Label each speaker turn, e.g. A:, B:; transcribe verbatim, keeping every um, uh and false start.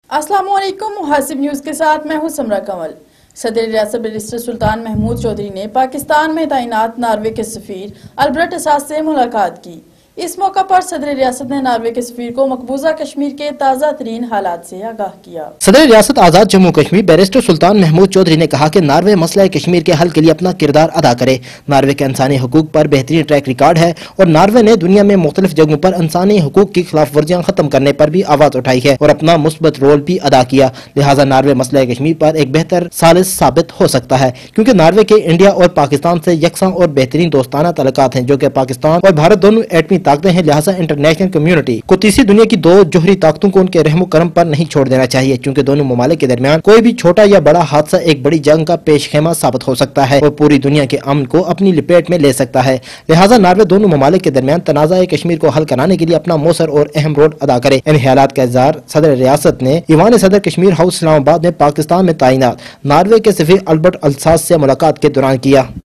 A: السلام علیکم، محاسب نیوز کے ساتھ میں ہوں سمرہ کمل۔ صدر ریاست بیرسٹر سلطان محمود چودھری نے پاکستان میں تعینات ناروے کے سفیر البرٹ اساس سے ملاقات کی۔ اس موقع پر صدر ریاست نے ناروے کے سفیر کو مقبوضہ کشمیر کے تازہ ترین حالات سے آگاہ کیا۔
B: صدر ریاست آزاد جموں کشمیر بیرسٹر سلطان محمود چودھری نے کہا کہ ناروے مسئلہ کشمیر کے حل کے لیے اپنا کردار ادا کرے۔ ناروے کے انسانی حقوق پر بہترین ٹریک ریکارڈ ہے اور ناروے نے دنیا میں مختلف جگہوں پر انسانی حقوق کی خلاف ورزیاں ختم کرنے پر بھی آواز اٹھائی ہے اور اپنا مثبت رول بھی ادا کیا، لہٰذا ناروے مسئلہ کشمیر پر ایک بہتر ثالث ثابت ہو سکتا ہے، کیونکہ ناروے کے انڈیا اور پاکستان سے یکساں اور بہترین دوستانہ تعلقات ہیں، جو کہ پاکستان اور بھارت دونوں ایٹمی طاقتیں ہیں، لہٰذا انٹرنیشنل کمیونٹی کو تیسری دنیا کی دو جوہری طاقتوں کو ان کے رحم و کرم پر نہیں چھوڑ دینا چاہیے، چونکہ دونوں ممالک کے درمیان کوئی بھی چھوٹا یا بڑا حادثہ ایک بڑی جنگ کا پیش خیمہ ثابت ہو سکتا ہے اور پوری دنیا کے امن کو اپنی لپیٹ میں لے سکتا ہے، لہٰذا ناروے دونوں ممالک کے درمیان تنازع کشمیر کو حل کرانے کے لیے اپنا مؤثر اور اہم رول ادا کرے۔ ان خیالات کا اظہار صدر ریاست نے ایوان صدر کشمیر ہاؤس اسلام آباد میں پاکستان میں تعینات ناروے کے سفیر البرٹ اساس سے ملاقات کے دوران کیا۔